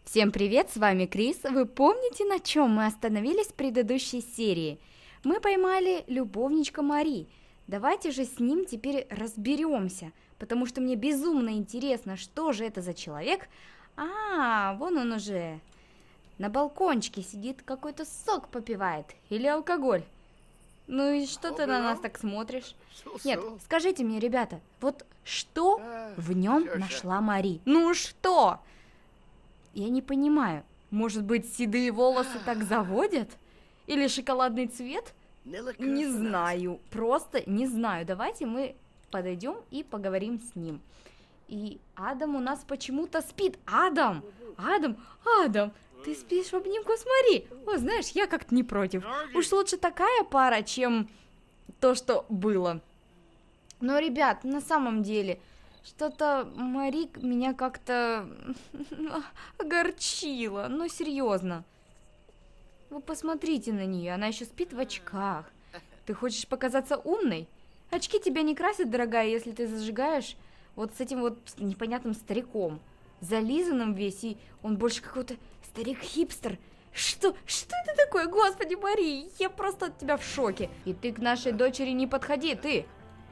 Всем привет, с вами Крис. Вы помните, на чем мы остановились в предыдущей серии? Мы поймали любовничка Мари. Давайте же с ним теперь разберемся, потому что мне безумно интересно, что же это за человек. Вон он уже на балкончике сидит, какой-то сок попивает или алкоголь. Ну и что ты на нас так смотришь? Нет, скажите мне, ребята, вот что в нем нашла Мари? Ну что? Я не понимаю, может быть, седые волосы так заводят? Или шоколадный цвет? Не знаю, просто не знаю. Давайте мы подойдем и поговорим с ним. И Адам у нас почему-то спит. Адам, ты спишь в обнимку с Мари? О, знаешь, я как-то не против. Уж лучше такая пара, чем то, что было. Но, ребят, на самом деле, что-то Мари меня как-то огорчила. Ну, серьезно. Вы посмотрите на нее, она еще спит в очках. Ты хочешь показаться умной? Очки тебя не красят, дорогая, если ты зажигаешь вот с этим вот непонятным стариком. Зализанным весь, и он больше какой-то старик-хипстер. Что это такое, господи, Мари? Я просто от тебя в шоке. И ты к нашей дочери не подходи, ты.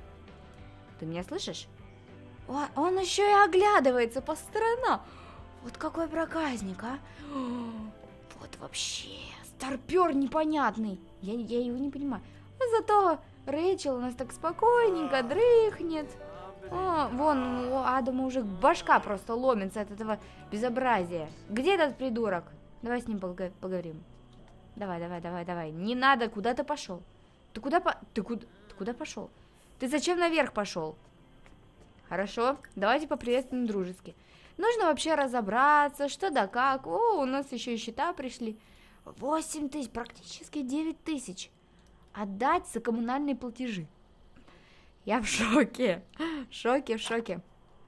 Ты меня слышишь? Он еще и оглядывается по сторонам. Вот какой проказник, а? Вот вообще, старпер непонятный. Я его не понимаю. А зато Рэйчел у нас так спокойненько дрыхнет. Вон у Адама уже башка просто ломится от этого безобразия. Где этот придурок? Давай с ним поговорим. Давай. Не надо, куда ты пошел? Ты куда пошел? Ты зачем наверх пошел? Хорошо, давайте поприветствуем дружески. Нужно вообще разобраться, что да как. У нас еще и счета пришли. 8 тысяч, практически 9 тысяч. Отдать за коммунальные платежи. Я в шоке. В шоке.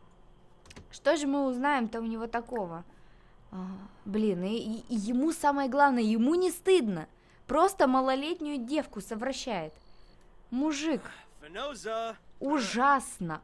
Что же мы узнаем-то у него такого? И ему самое главное, ему не стыдно. Просто малолетнюю девку совращает. Мужик. Ужасно.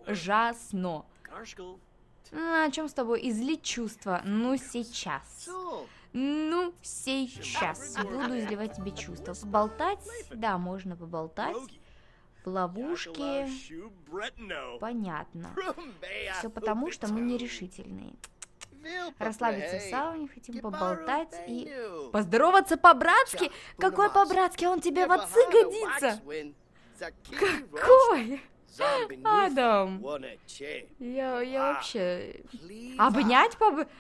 О чем с тобой? Излить чувства. Ну, сейчас. Буду изливать тебе чувства. Поболтать? Да, можно поболтать. В ловушке. Понятно. Все потому, что мы нерешительные. Расслабиться в сауне, хотим поболтать и... Поздороваться по-братски? Какой по-братски? Он тебе в отцы годится? Какой? Адам, я вообще... Обнять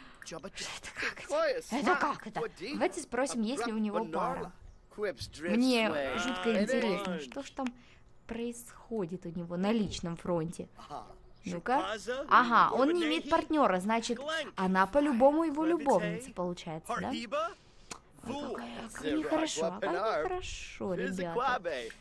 Это как это? Давайте спросим, есть ли у него пара. Мне жутко интересно, что ж там происходит у него на личном фронте. Ну-ка. Он не имеет партнера, значит, она по-любому его любовница, получается, да? Как нехорошо, ребята.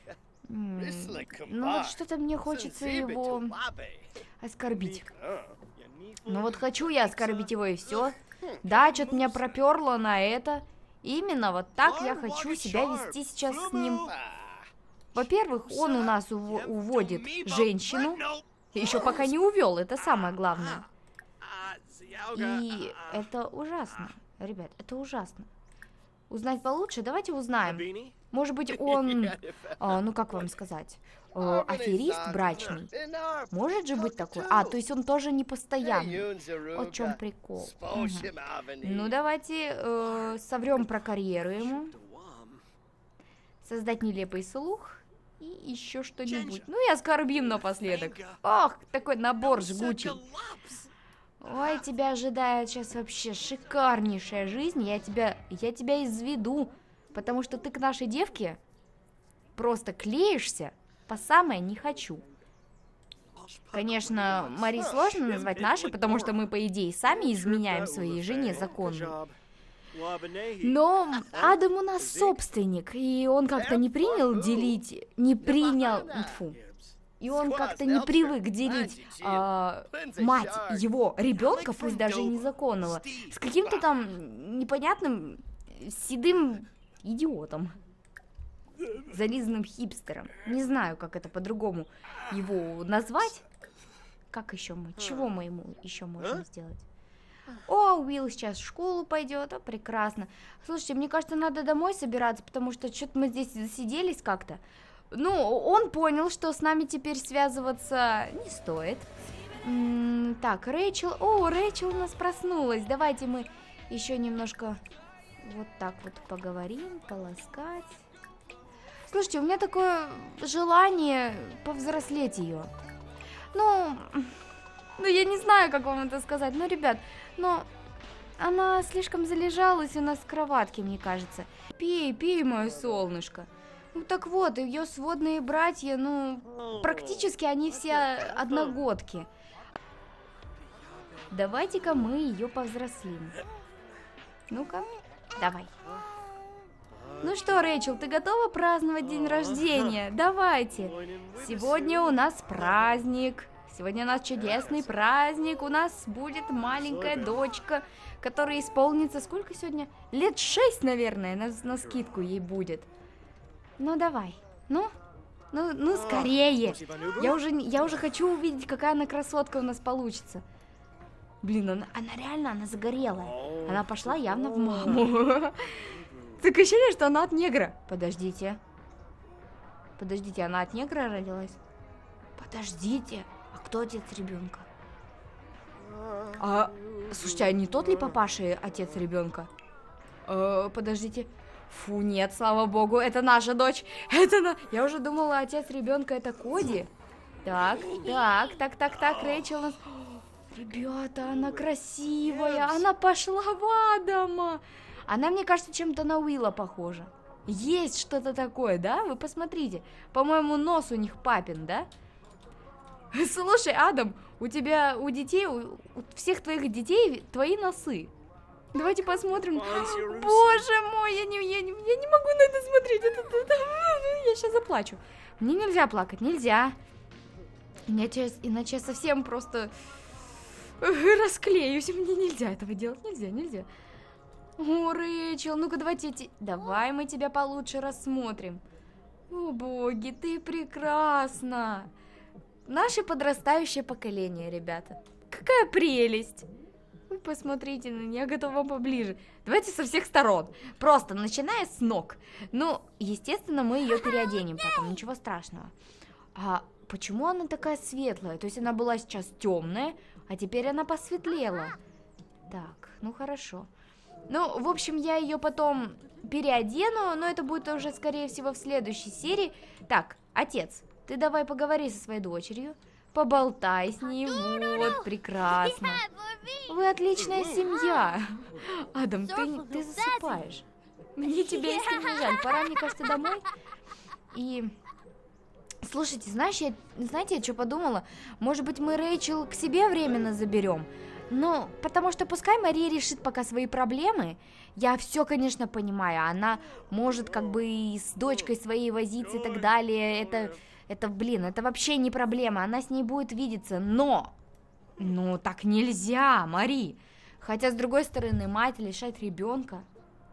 Вот что-то мне хочется его оскорбить. Вот хочу я оскорбить его, и все. Да, что-то меня проперло на это. Именно вот так я хочу себя вести сейчас с ним. Во-первых, он у нас уводит женщину. Еще пока не увел, это самое главное. И это ужасно. Ребят, это ужасно. Узнать получше? Давайте узнаем. Может быть, он, как вам сказать, аферист брачный? Может же быть такой? То есть он тоже не постоянный. Вот в чем прикол. Ну, давайте соврем про карьеру ему. Создать нелепый слух. И еще что-нибудь. Ну и оскорбим напоследок. Такой набор жгучий. Ой, тебя ожидает сейчас вообще шикарнейшая жизнь. Я тебя изведу. Потому что ты к нашей девке просто клеишься по самое не хочу. Конечно, Мари сложно назвать нашей, потому что мы, по идее, сами изменяем своей жене законно. Но Адам у нас собственник, и он как-то не привык делить мать его ребенка, пусть даже и незаконного, с каким-то там непонятным седым идиотом, зализанным хипстером. Не знаю, как это по-другому его назвать. Чего мы ему еще можем сделать? О, Уилл сейчас в школу пойдет, о, прекрасно. Слушайте, мне кажется, надо домой собираться, потому что что-то мы здесь засиделись как-то. Ну, он понял, что с нами теперь связываться не стоит. Так, Рэйчел. О, Рэйчел у нас проснулась. Давайте мы еще немножко вот так вот поговорим, поласкать. Слушайте, у меня такое желание повзрослеть ее. Ну, я не знаю, как вам это сказать. Ну, ребят, но она слишком залежалась у нас в кроватке, мне кажется. Пей, пей, мое солнышко. Ну, так вот, ее сводные братья, ну, практически они все одногодки. Давайте-ка мы ее повзрослим. Ну-ка, давай. Ну что, Рэйчел, ты готова праздновать день рождения? Давайте. Сегодня у нас праздник. Сегодня у нас чудесный праздник. У нас будет маленькая дочка, которой исполнится сколько сегодня? Лет 6, наверное, на скидку ей будет. Ну давай. Ну, скорее. Я уже хочу увидеть, какая она красотка у нас получится. Блин, она реально, она загорелая. Она пошла явно в маму. Такое ощущение, что она от негра. Подождите, она от негра родилась? Подождите, а кто отец ребенка? Слушайте, а не тот ли папаша отец ребенка? Подождите. Фу, нет, слава богу, это наша дочь. Я уже думала, отец ребенка это Коди. Так, Рэйчел у нас... Ребята, она красивая, она пошла в Адама. Она, мне кажется, чем-то на Уилла похожа. Есть что-то такое, да? Вы посмотрите. По-моему, нос у них папин, да? Слушай, Адам, у детей, у всех твоих детей твои носы. Давайте посмотрим. Боже мой, я не могу на это смотреть. Я сейчас заплачу. Мне нельзя плакать, нельзя. Иначе я совсем просто расклеюсь. Мне нельзя этого делать, нельзя. О, Рэйчел, ну-ка давай мы тебя получше рассмотрим. О, боги, ты прекрасна. Наше подрастающее поколение, ребята. Какая прелесть. Вы посмотрите на нее, я готова поближе. Давайте со всех сторон. Просто начиная с ног. Ну, естественно, мы ее переоденем потом, ничего страшного. А почему она такая светлая? То есть она была сейчас темная, а теперь она посветлела. Так, ну хорошо. Ну, в общем, я ее потом переодену, но это будет уже, скорее всего, в следующей серии. Так, отец, ты давай поговори со своей дочерью, поболтай с ней, вот, прекрасно. Вы отличная семья. Адам, ты засыпаешь. Мне тебя искренне жаль, пора, мне кажется, домой. И... Слушайте, знаете, я что подумала? Может быть, мы Рэйчел к себе временно заберем? Ну, потому что пускай Мария решит пока свои проблемы. Я все, конечно, понимаю. Она может как бы и с дочкой своей возиться и так далее. Это вообще не проблема. Она с ней будет видеться, но... Ну, так нельзя, Мари. Хотя, с другой стороны, мать лишать ребенка.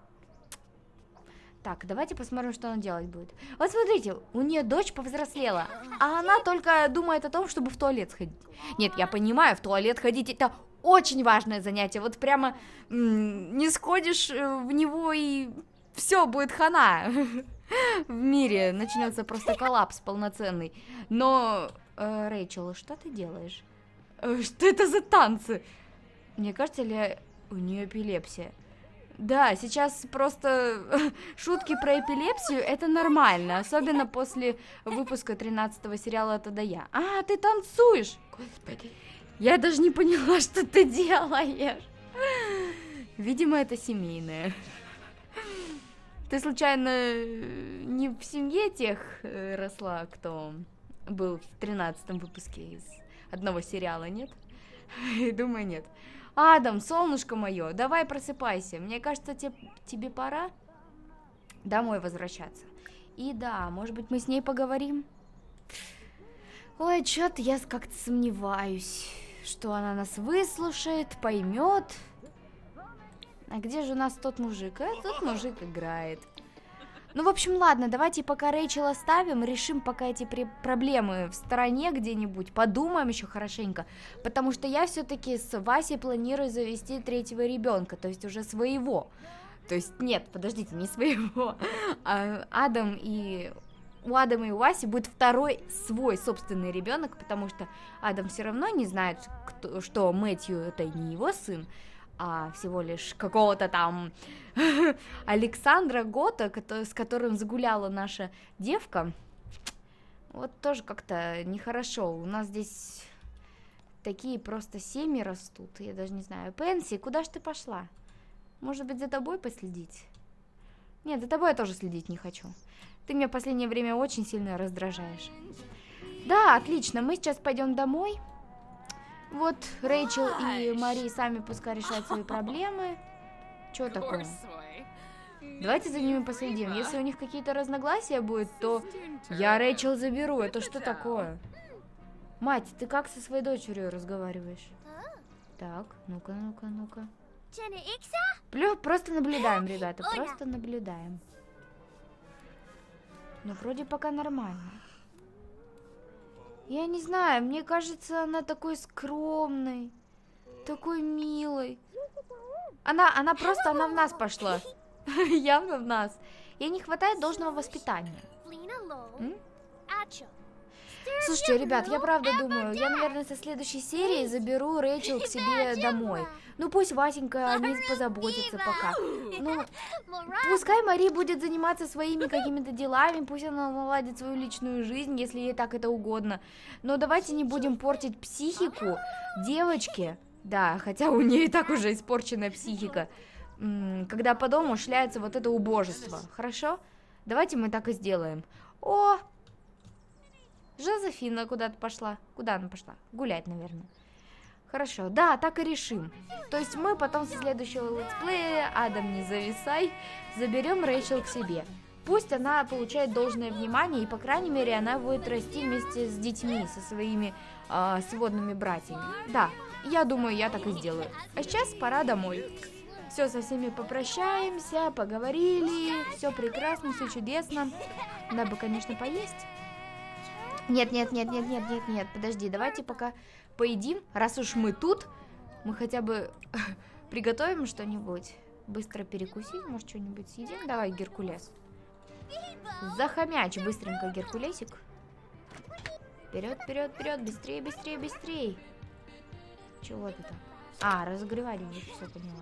Так, давайте посмотрим, что она делать будет. Вот смотрите, у нее дочь повзрослела, а она только думает о том, чтобы в туалет сходить. Нет, я понимаю, в туалет ходить это очень важное занятие. Вот прямо не сходишь в него и все, будет хана. В мире начнется просто коллапс полноценный. Но, Рэйчел, что ты делаешь? Что это за танцы? Мне кажется, у нее эпилепсия? Да, сейчас просто шутки про эпилепсию это нормально, особенно после выпуска 13-го сериала «Это да я». А, ты танцуешь? Господи, я даже не поняла, что ты делаешь. Видимо, это семейное. Ты случайно не в семье тех росла, кто был в 13-м выпуске из одного сериала, нет? Думаю, нет. Адам, солнышко мое, давай просыпайся. Мне кажется, тебе пора домой возвращаться. И да, может быть, мы с ней поговорим? Ой, что-то я как-то сомневаюсь, что она нас выслушает, поймет. А где же у нас тот мужик? Тот мужик играет. Ну, в общем, ладно, давайте пока Рэйчел оставим, решим пока эти проблемы в стороне где-нибудь, подумаем еще хорошенько, потому что я все-таки с Васей планирую завести 3-го ребенка, то есть уже своего. То есть, нет, подождите, не своего, а у Адама и у Васи будет 2-й свой собственный ребенок, потому что Адам все равно не знает, что Мэтью это не его сын, а всего лишь какого-то там Александра Гота, с которым загуляла наша девка. Вот тоже как-то нехорошо. У нас здесь такие просто семьи растут, я даже не знаю. Пенси, куда ж ты пошла? Может быть, за тобой последить? Нет, за тобой я тоже следить не хочу. Ты меня в последнее время очень сильно раздражаешь. Да, отлично, мы сейчас пойдем домой. Вот Рэйчел и Мари сами пускай решают свои проблемы. Чё такое? Давайте за ними последим. Если у них какие-то разногласия будут, то я Рэйчел заберу. Это что такое? Мать, ты как со своей дочерью разговариваешь? Так, ну-ка, ну-ка, ну-ка. Просто наблюдаем, ребята, просто наблюдаем. Ну, вроде пока нормально. Я не знаю, мне кажется, она такой скромной, такой милой. Она в нас пошла. Явно в нас. Ей не хватает должного воспитания. Слушайте, ребят, я правда думаю, я, наверное, со следующей серии заберу Рэйчел к себе домой. Ну, пусть Васенька о ней позаботится пока. Ну, пускай Мари будет заниматься своими какими-то делами, пусть она наладит свою личную жизнь, если ей так это угодно. Но давайте не будем портить психику девочки. Да, хотя у нее и так уже испорченная психика. Когда по дому шляется вот это убожество. Хорошо? Давайте мы так и сделаем. О! Жозефина куда-то пошла. Куда она пошла? Гулять, наверное. Хорошо, да, так и решим. То есть мы потом со следующего летсплея, Адам, не зависай, заберем Рэйчел к себе. Пусть она получает должное внимание, и, по крайней мере, она будет расти вместе с детьми, со своими сводными братьями. Да, я думаю, я так и сделаю. А сейчас пора домой. Все, со всеми попрощаемся, поговорили, все прекрасно, все чудесно. Надо бы, конечно, поесть. Нет, подожди, давайте пока поедим, раз уж мы тут, мы хотя бы приготовим что-нибудь, быстро перекусить, может, что-нибудь съедим, давай, Геркулес. Захомячь быстренько, Геркулесик. Вперед, вперед, вперед, быстрее, быстрее, быстрее. Чего ты там? А, разогревать уже, все поняла.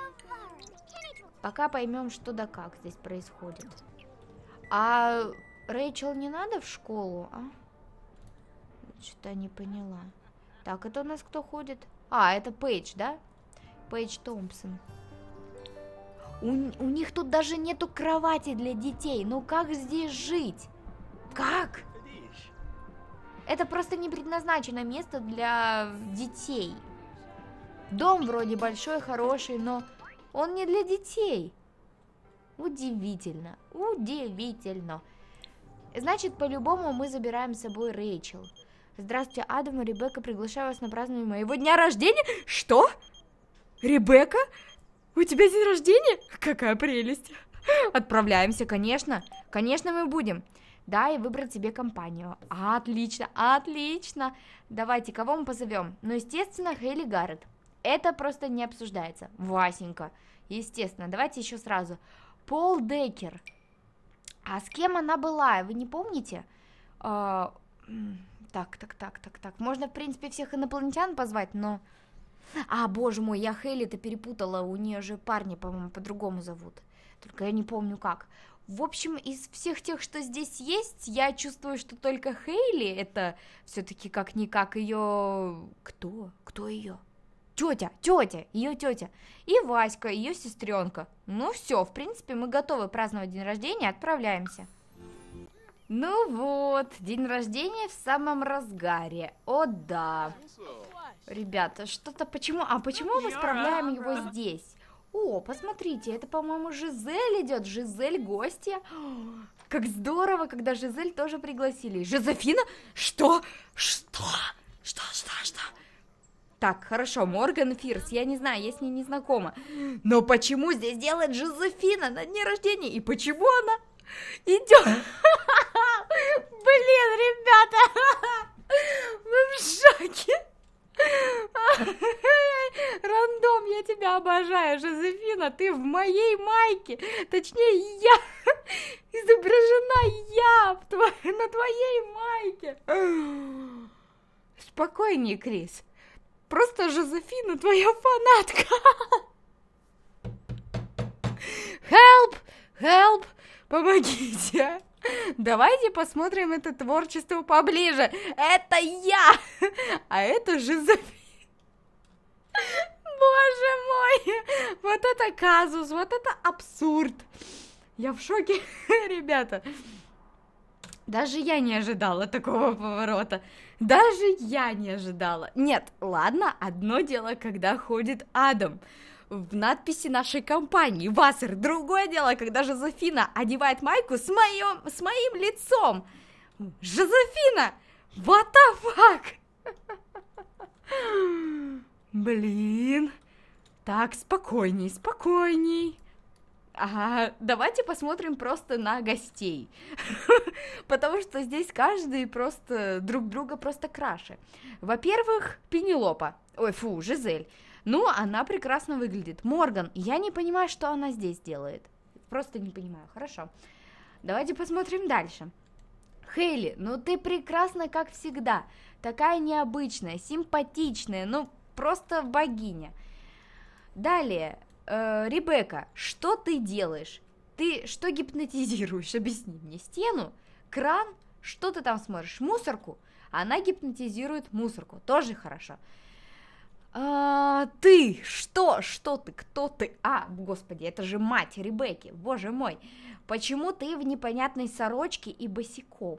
Пока поймем, что да как здесь происходит. А Рэйчел не надо в школу, а? Что-то не поняла. Так, это у нас кто ходит? А, это Пейдж, да? Пейдж Томпсон. У них тут даже нету кровати для детей. Ну как здесь жить? Как? Это просто не предназначено место для детей. Дом вроде большой, хороший, но он не для детей. Удивительно, удивительно. Значит, по-любому мы забираем с собой Рэйчел. Здравствуйте, Адам и Ребекка, приглашаю вас на празднование моего дня рождения. Что? Ребекка? У тебя день рождения? Какая прелесть. Отправляемся, конечно. Конечно, мы будем. Да, и выбрать себе компанию. Отлично, отлично. Давайте, кого мы позовем? Ну, естественно, Хейли Гаррет. Это просто не обсуждается. Васенька. Естественно. Давайте еще сразу. Пол Деккер. А с кем она была? Вы не помните? Так. Можно, в принципе, всех инопланетян позвать, но... А, боже мой, я Хейли-то перепутала. У нее же парни, по-моему, по-другому зовут. Только я не помню как. В общем, из всех тех, что здесь есть, я чувствую, что только Хейли это все-таки как-никак ее... Кто ее? Тетя, ее тетя. И Васька, ее сестренка. Ну все, в принципе, мы готовы праздновать день рождения, отправляемся. Ну вот, день рождения в самом разгаре. О да. Ребята, что-то почему... А почему мы справляем его здесь? О, посмотрите, это, по-моему, Жизель идет. Жизель гостья. Как здорово, когда Жизель тоже пригласили. Жозефина? Что? Так, хорошо, Морган Фирс, я не знаю, я с ней не знакома. Но почему здесь делает Жозефина на дне рождения? И почему она Идем. Блин, ребята, вы в шоке. Рандом, я тебя обожаю, Жозефина, ты в моей майке, точнее я, изображена я на твоей майке. Спокойнее, Крис, просто Жозефина твоя фанатка. Help, помогите. Давайте посмотрим это творчество поближе. Это я, а это Жозефина. Боже мой, вот это казус, вот это абсурд. Я в шоке, ребята. Даже я не ожидала такого поворота. Даже я не ожидала. Нет, ладно, одно дело, когда ходит Адам в надписи нашей компании Вассер. Другое дело, когда Жозефина одевает майку с моим лицом. Жозефина! What the fuck? Блин. Так, спокойней. Ага, давайте посмотрим просто на гостей. Потому что здесь каждый просто друг друга просто краше. Во-первых, Пенелопа. Ой, фу, Жизель. Ну, она прекрасно выглядит. Морган, я не понимаю, что она здесь делает. Просто не понимаю. Хорошо. Давайте посмотрим дальше. Хейли, ну ты прекрасна, как всегда. Такая необычная, симпатичная, ну просто богиня. Далее, Ребекка, что ты делаешь? Ты что гипнотизируешь? Объясни мне. Стену? Кран? Что ты там смотришь? Мусорку? Она гипнотизирует мусорку. Тоже хорошо. Ты, что ты, кто ты? Господи, это же мать Ребекки, боже мой. Почему ты в непонятной сорочке и босиком?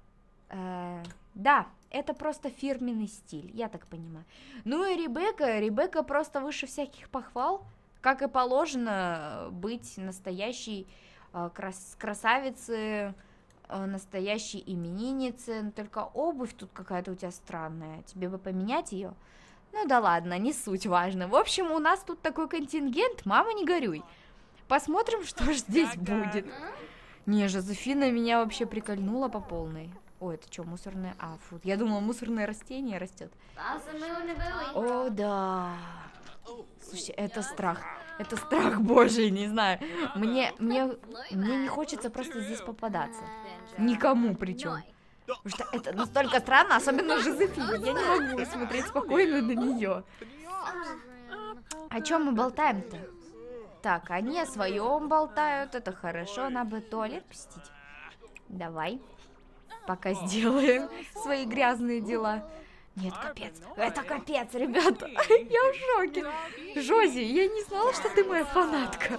Да, это просто фирменный стиль, я так понимаю. Ну и Ребекка просто выше всяких похвал, как и положено быть настоящей красавицей, настоящей имениннице. Только обувь тут какая-то у тебя странная, тебе бы поменять ее? Ну да ладно, не суть важно. В общем, у нас тут такой контингент, мама, не горюй. Посмотрим, что же здесь будет. Не, Жозефина меня вообще прикольнула по полной. Ой, это что, мусорное? Фу, я думала, мусорное растение растет. О, да. Слушай, это страх. Это страх божий, не знаю. Мне не хочется просто здесь попадаться. Никому причем. Потому что это настолько странно, особенно Жозефине. Я не могу смотреть спокойно на нее. О чем мы болтаем-то? Так, они о своем болтают, это хорошо, надо бы туалет посетить. Давай, пока сделаем свои грязные дела. Нет, капец, это капец, ребята, я в шоке. Жози, я не знала, что ты моя фанатка.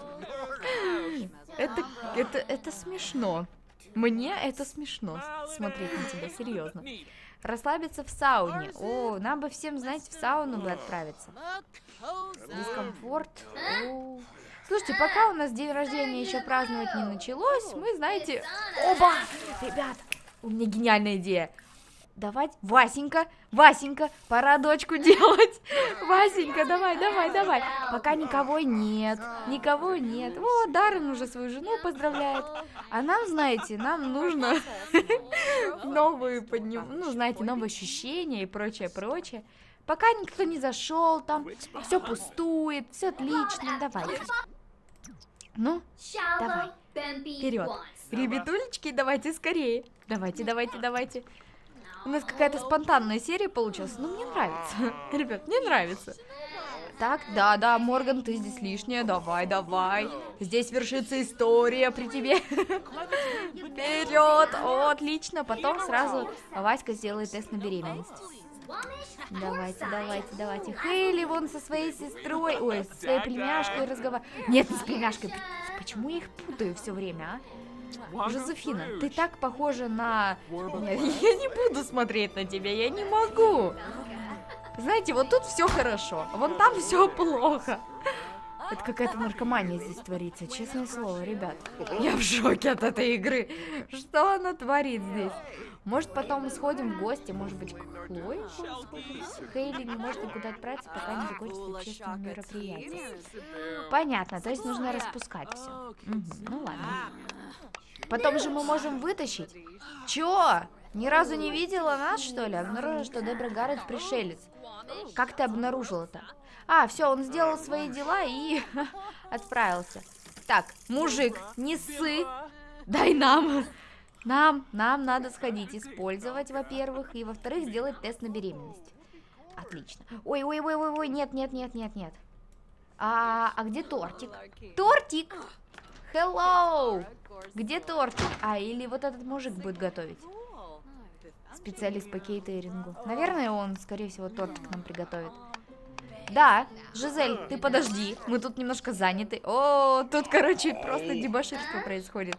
Это смешно. Мне это смешно смотреть на тебя, серьезно. Расслабиться в сауне. О, нам бы всем, знаете, в сауну бы отправиться. Дискомфорт. О. Слушайте, пока у нас день рождения еще праздновать не началось, мы, знаете... Оба! Ребят, у меня гениальная идея. Давай, Васенька, пора дочку делать. Васенька, давай. Пока никого нет. Вот, Даррен уже свою жену поздравляет. А нам, знаете, нам нужно новые, ну, знаете, новые ощущения и прочее. Пока никто не зашел, там все пустует, все отлично. Давай. Ну, давай. Вперед. Ребятулечки, давайте скорее. Давайте. У нас какая-то спонтанная серия получилась, но мне нравится. Ребят, мне нравится. Так, да, Морган, ты здесь лишняя. Давай. Здесь вершится история при тебе. Вперед. О, отлично. Потом сразу Васька сделает тест на беременность. Давайте. Хейли вон со своей сестрой, ой, со своей племяшкой разговаривает. Нет, не с племяшкой. Почему я их путаю все время, Жозефина, ты так похожа на... Нет, я не буду смотреть на тебя, я не могу. Знаете, вот тут все хорошо, а вон там все плохо. Это какая-то наркомания здесь творится, честное слово, ребят. Я в шоке от этой игры. Что она творит здесь? Может, потом мы сходим в гости, может быть, к Хлое? Хейли не может никуда отправиться, пока не закончится общественное мероприятие. Понятно, то есть нужно распускать все. Ну ладно. Потом же мы можем вытащить. Чё? Ни разу не видела нас, что ли? Обнаружила, что Дебра Гаррет пришелец. Как ты обнаружила-то? А, все, он сделал свои дела и отправился. Так, мужик, не ссы. Дай нам. Нам надо сходить, использовать, во-первых, и, во-вторых, сделать тест на беременность. Отлично. Ой, нет. А где тортик? Тортик! Hello! Где тортик? А, или вот этот мужик будет готовить. Специалист по кейтерингу. Наверное, он, скорее всего, тортик нам приготовит. Да, Жизель, ты подожди. Мы тут немножко заняты. О, тут, короче, просто дебоширство происходит.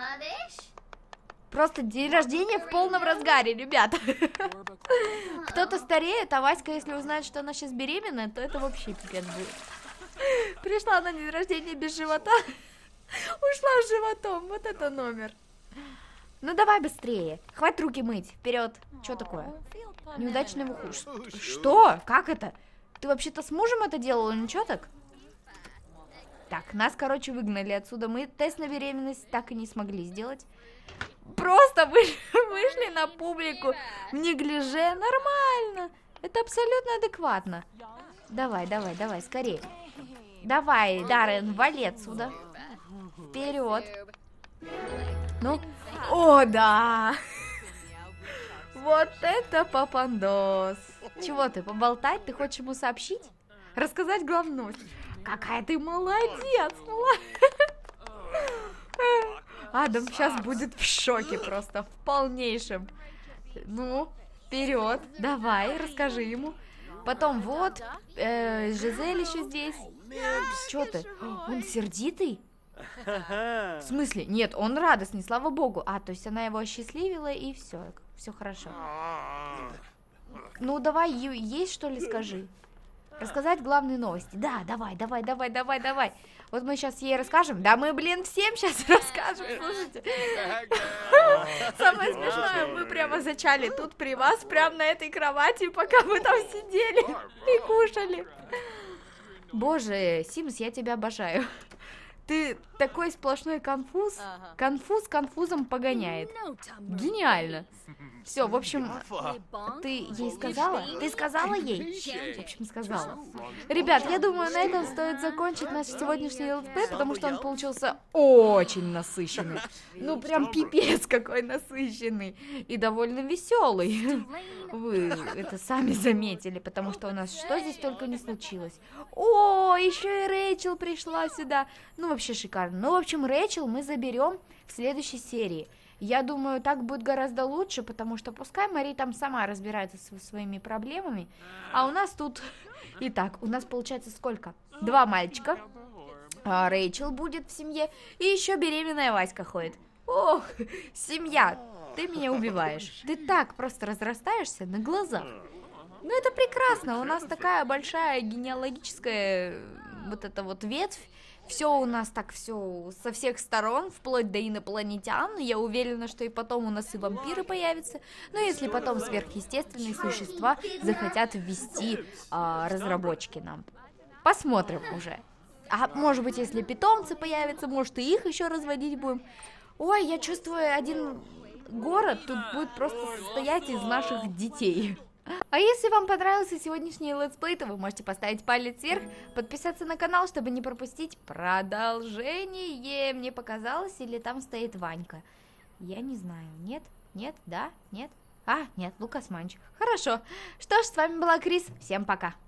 Просто день рождения в полном разгаре, ребята. Кто-то стареет, а Васька, если узнает, что она сейчас беременная, то это вообще пипец будет. Пришла на день рождения без живота, ушла с животом. Вот это номер. Ну давай быстрее. Хватит руки мыть. Вперед. Что такое? Неудачный выхуш. Что? Как это? Ты вообще-то с мужем это делала? Ничего так? Так, нас, короче, выгнали отсюда. Мы тест на беременность так и не смогли сделать. Просто вышли на публику в неглиже. Нормально. Это абсолютно адекватно. Давай, скорее. Давай, Даррен, вали отсюда. Вперед. Ну, о, да. Вот это папандос. Чего ты, поболтать? Ты хочешь ему сообщить? Рассказать главную новость? Какая ты молодец, Адам сейчас будет в шоке просто, в полнейшем. Ну, вперед, давай, расскажи ему. Потом вот, Жизель еще здесь. Че ты? Он сердитый? В смысле? Нет, он радостный, слава богу. А, то есть она его осчастливила и все хорошо. Ну, давай, есть что ли, скажи. Рассказать главные новости. Да, давай. Вот мы сейчас ей расскажем. Да мы, блин, всем сейчас расскажем, слушайте. Самое смешное, мы прямо зачали тут при вас, прямо на этой кровати, пока мы там сидели и кушали. Боже, Симс, я тебя обожаю. Ты такой сплошной конфуз. Конфуз конфузом погоняет. Гениально. Все, в общем, ты ей сказала? Ты сказала ей? В общем, сказала. Ребят, я думаю, на этом стоит закончить наш сегодняшний летсплей, потому что он получился очень насыщенный. Ну, прям пипец какой насыщенный. И довольно веселый. Вы это сами заметили, потому что у нас что здесь только не случилось. О, еще и Рэйчел пришла сюда. Ну, вообще шикарно. Ну, в общем, Рэйчел мы заберем в следующей серии. Я думаю, так будет гораздо лучше, потому что пускай Мари там сама разбирается со своими проблемами, а у нас тут... Итак, у нас получается сколько? 2 мальчика, Рэйчел будет в семье, и еще беременная Васька ходит. Ох, семья, ты меня убиваешь. Ты так просто разрастаешься на глазах. Ну это прекрасно, у нас такая большая генеалогическая вот эта вот ветвь. Все у нас так, все со всех сторон, вплоть до инопланетян. Я уверена, что и потом у нас и вампиры появятся. Но если потом сверхъестественные существа захотят ввести разработчики нам. Посмотрим уже. А может быть, если питомцы появятся, может и их еще разводить будем. Ой, я чувствую, один город тут будет просто состоять из наших детей. А если вам понравился сегодняшний летсплей, то вы можете поставить палец вверх, подписаться на канал, чтобы не пропустить продолжение. Мне показалось, или там стоит Ванька? Я не знаю. Нет? Нет? Да? Нет? А, нет, Лукас Манч. Хорошо. Что ж, с вами была Крис. Всем пока.